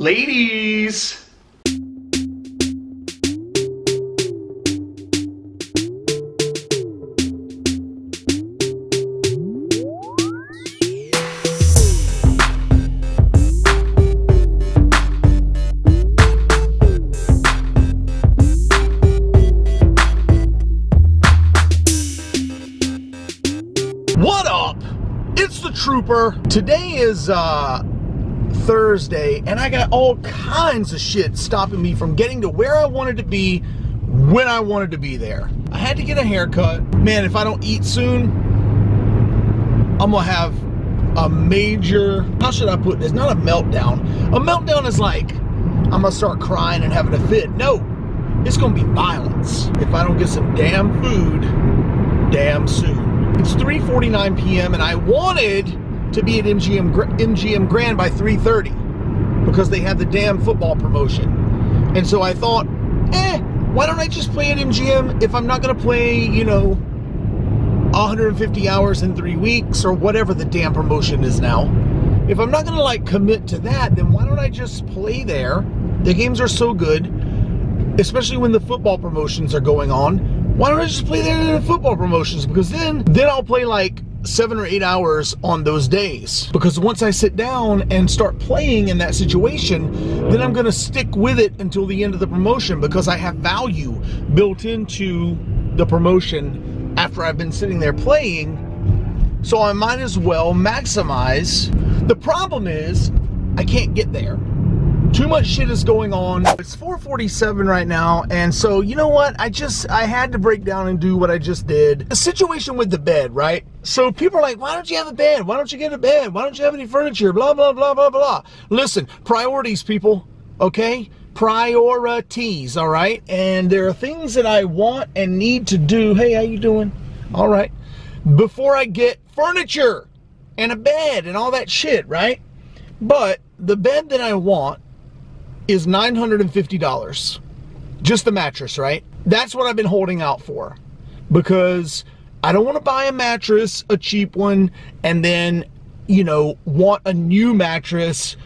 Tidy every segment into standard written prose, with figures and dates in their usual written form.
Ladies! What up? It's the Trooper. Today is Thursday, and I got all kinds of shit stopping me from getting to where I wanted to be when I wanted to be there. I had to get a haircut. Man, if I don't eat soon, I'm gonna have a major, how should I put this? Not a meltdown. A meltdown is like, I'm gonna start crying and having a fit. No, it's gonna be violence if I don't get some damn food damn soon. It's 3:49 p.m. and I wanted to be at MGM Grand by 3:30 because they had the damn football promotion. And so I thought, why don't I just play at MGM if I'm not gonna play, you know, 150 hours in 3 weeks or whatever the damn promotion is now. If I'm not gonna like commit to that, then why don't I just play there? The games are so good, especially when the football promotions are going on. Why don't I just play there in the football promotions? Because then I'll play like 7 or 8 hours on those days. Because once I sit down and start playing in that situation, then I'm gonna stick with it until the end of the promotion because I have value built into the promotion after I've been sitting there playing. So I might as well maximize. The problem is, I can't get there. Too much shit is going on. It's 4:47 right now, and so you know what? I had to break down and do what I just did. The situation with the bed, right? So people are like, why don't you have a bed? Why don't you get a bed? Why don't you have any furniture? Blah, blah, blah, blah, blah. Listen, priorities, people, okay? Priorities, all right? And there are things that I want and need to do. Hey, how you doing? All right. Before I get furniture and a bed and all that shit, right? But the bed that I want is $950. Just the mattress, right? That's what I've been holding out for. Because I don't want to buy a mattress, a cheap one, and then, you know, want a new mattress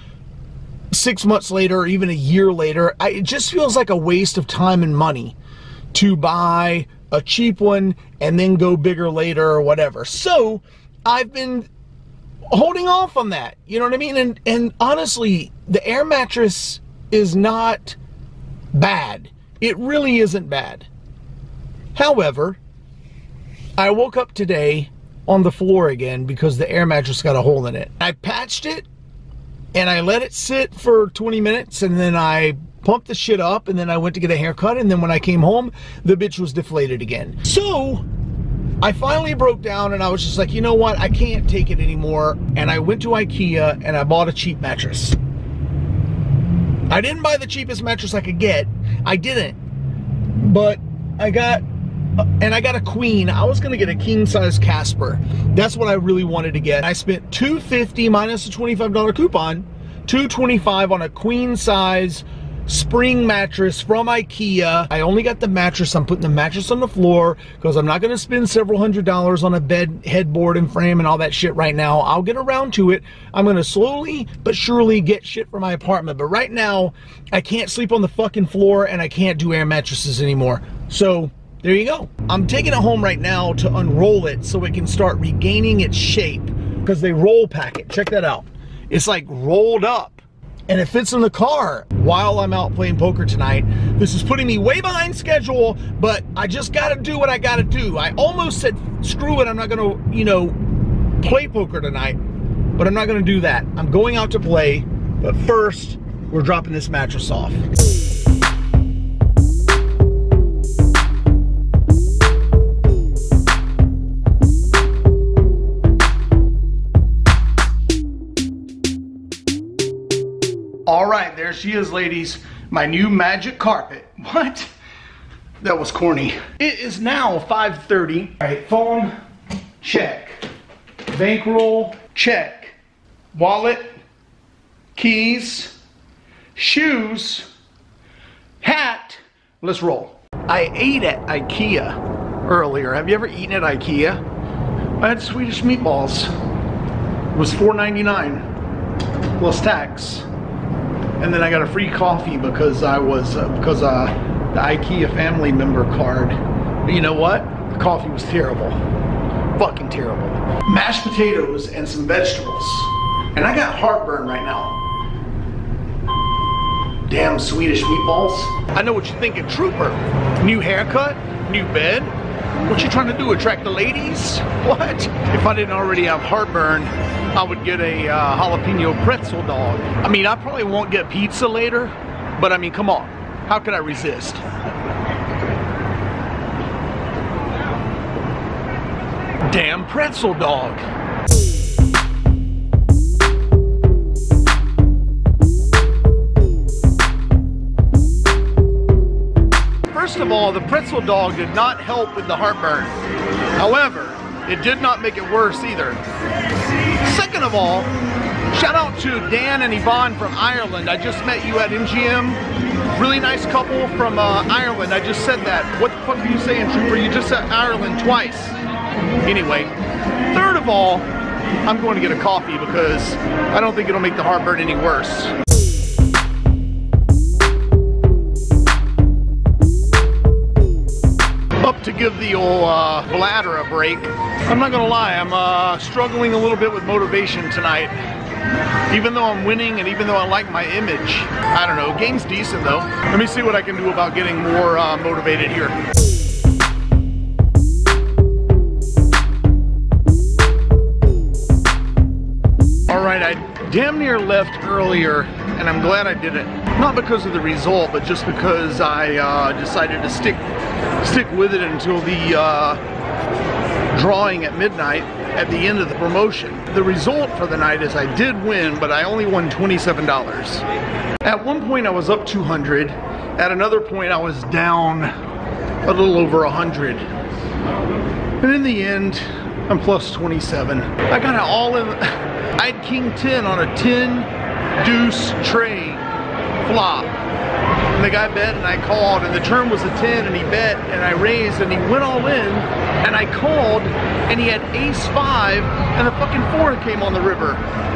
6 months later or even a year later. It just feels like a waste of time and money to buy a cheap one and then go bigger later or whatever. So I've been holding off on that. You know what I mean? And honestly, the air mattress is not bad. It really isn't bad. However, I woke up today on the floor again because the air mattress got a hole in it. I patched it and I let it sit for 20 minutes and then I pumped the shit up and then I went to get a haircut and then when I came home, the bitch was deflated again. So I finally broke down and I was just like, you know what? I can't take it anymore. And I went to IKEA and I bought a cheap mattress. I didn't buy the cheapest mattress I could get. I didn't. But I got a queen. I was gonna get a king size Casper. That's what I really wanted to get. I spent $250 minus a $25 coupon, $225 on a queen size spring mattress from IKEA. I only got the mattress. I'm putting the mattress on the floor because I'm not going to spend several $100s on a bed, headboard, and frame and all that shit right now. I'll get around to it. I'm going to slowly but surely get shit for my apartment. But right now, I can't sleep on the fucking floor and I can't do air mattresses anymore. So there you go. I'm taking it home right now to unroll it so it can start regaining its shape because they roll pack it. Check that out. It's like rolled up. And it fits in the car while I'm out playing poker tonight. This is putting me way behind schedule, but I just gotta do what I gotta do. I almost said, screw it, I'm not gonna, you know, play poker tonight, but I'm not gonna do that. I'm going out to play, but first, we're dropping this mattress off. All right, there she is, ladies. My new magic carpet. What? That was corny. It is now 5:30. All right, phone, check. Bankroll, check. Wallet, keys, shoes, hat. Let's roll. I ate at IKEA earlier. Have you ever eaten at IKEA? I had Swedish meatballs. It was $4.99 plus tax. and then I got a free coffee because I was the IKEA family member card. But you know what? The coffee was terrible. Fucking terrible. Mashed potatoes and some vegetables. And I got heartburn right now. Damn Swedish meatballs. I know what you're thinking, Trooper. New haircut, new bed. What you trying to do, attract the ladies? What? If I didn't already have heartburn, I would get a jalapeno pretzel dog. I mean, I probably won't get pizza later, but I mean, come on. How could I resist? Damn pretzel dog. First of all, the pretzel dog did not help with the heartburn. However, it did not make it worse either. Second of all, shout out to Dan and Yvonne from Ireland. I just met you at MGM. Really nice couple from Ireland. I just said that. What the fuck are you saying, Trooper? You just said Ireland twice. Anyway, third of all, I'm going to get a coffee because I don't think it'll make the heartburn any worse. Up to give the old bladder a break. I'm not gonna lie, I'm struggling a little bit with motivation tonight. Even though I'm winning and even though I like my image. I don't know, game's decent though. Let me see what I can do about getting more motivated here. Alright, I damn near left earlier and I'm glad I did it. Not because of the result, but just because I decided to stick with it until the drawing at midnight at the end of the promotion. The result for the night is I did win, but I only won $27. At one point I was up 200. At another point I was down a little over 100. But in the end, I'm plus 27. I got it all in. I had king 10 on a 10 deuce tray flop. And the guy bet and I called and the turn was a 10 and he bet and I raised and he went all in and I called and he had ace 5 and the fucking 4 came on the river.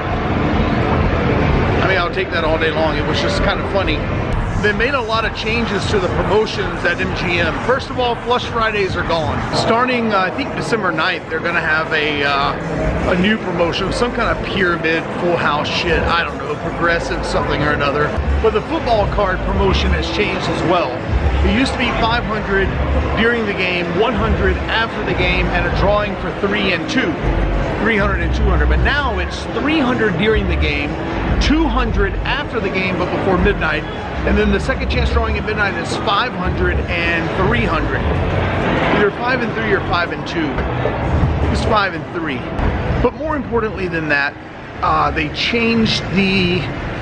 I mean, I'll take that all day long. It was just kind of funny. They made a lot of changes to the promotions at MGM. First of all, Flush Fridays are gone. Starting, I think December 9th, they're gonna have a new promotion, some kind of pyramid, full house shit, I don't know, progressive something or another. But the football card promotion has changed as well. It used to be 500 during the game, 100 after the game, and a drawing for 3 and 2. 300 and 200, but now it's 300 during the game, 200 after the game but before midnight, and then the second chance drawing at midnight is 500 and 300. Either 5 and 3 or 5 and 2. It's 5 and 3. But more importantly than that, they changed the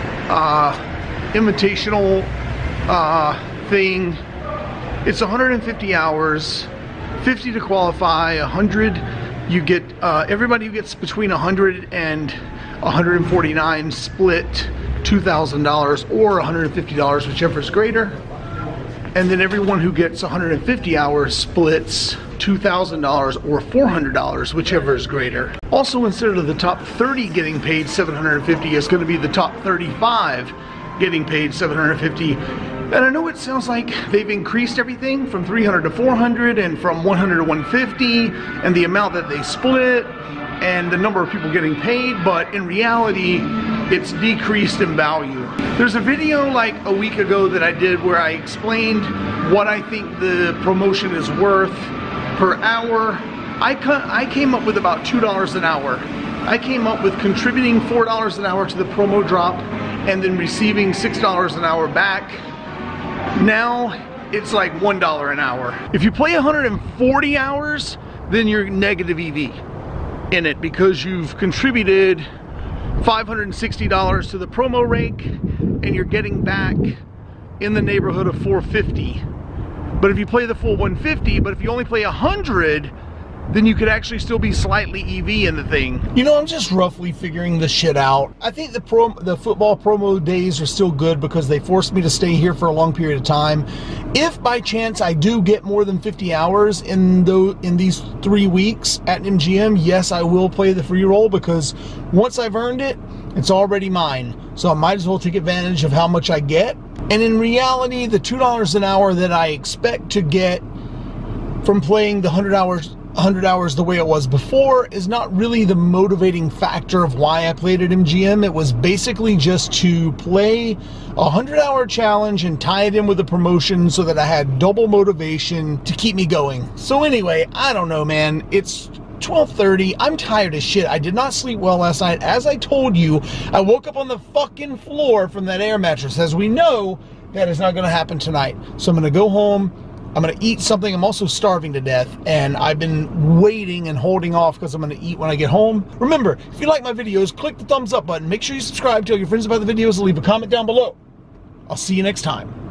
invitational thing. It's 150 hours, 50 to qualify, 100 you get, everybody who gets between 100 and 149 split $2,000 or $150, whichever is greater. And then everyone who gets 150 hours splits $2,000 or $400, whichever is greater. Also, instead of the top 30 getting paid $750, it's going to be the top 35 getting paid $750. And I know it sounds like they've increased everything from 300 to 400 and from 100 to 150 and the amount that they split and the number of people getting paid, but in reality, it's decreased in value. There's a video like a week ago that I did where I explained what I think the promotion is worth per hour. I came up with about $2 an hour. I came up with contributing $4 an hour to the promo drop and then receiving $6 an hour back. Now it's like $1 an hour. If you play 140 hours, then you're negative EV in it because you've contributed $560 to the promo rake and you're getting back in the neighborhood of $450. But if you play the full 150, but if you only play 100, then you could actually still be slightly EV in the thing. You know, I'm just roughly figuring this shit out. I think the football promo days are still good because they forced me to stay here for a long period of time. If by chance I do get more than 50 hours in these 3 weeks at MGM, yes, I will play the free roll, because once I've earned it, it's already mine. So I might as well take advantage of how much I get. And in reality, the $2 an hour that I expect to get from playing the 100 hours the way it was before is not really the motivating factor of why I played at MGM. It was basically just to play a 100-hour challenge and tie it in with a promotion so that I had double motivation to keep me going. So anyway, I don't know, man. It's 12:30. I'm tired as shit. I did not sleep well last night. As I told you, I woke up on the fucking floor from that air mattress. As we know, that is not going to happen tonight. So I'm going to go home. I'm going to eat something. I'm also starving to death, and I've been waiting and holding off because I'm going to eat when I get home. Remember, if you like my videos, click the thumbs up button. Make sure you subscribe, tell your friends about the videos, and leave a comment down below. I'll see you next time.